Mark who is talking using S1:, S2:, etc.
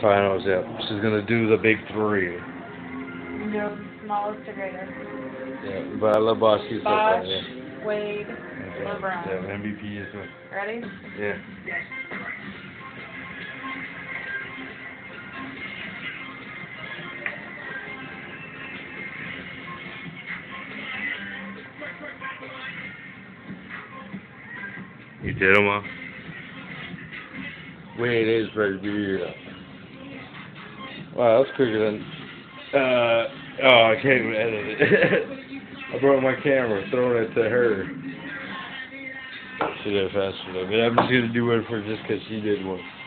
S1: finals, yep. She's gonna do the big three.
S2: No, smallest to greatest.
S1: Yeah, but I love Bosch. She's so
S2: Bosch,
S1: fun, yeah.
S2: Wade,
S1: Okay.
S2: LeBron.
S1: Yeah, MVP is good.
S2: Ready?
S1: Yeah. You did them, huh? Wade is ready to be wow, that's quicker than oh, I can't even edit it. I brought my camera, throwing it to her. She did it faster though, but I'm just gonna do it for just because she did one.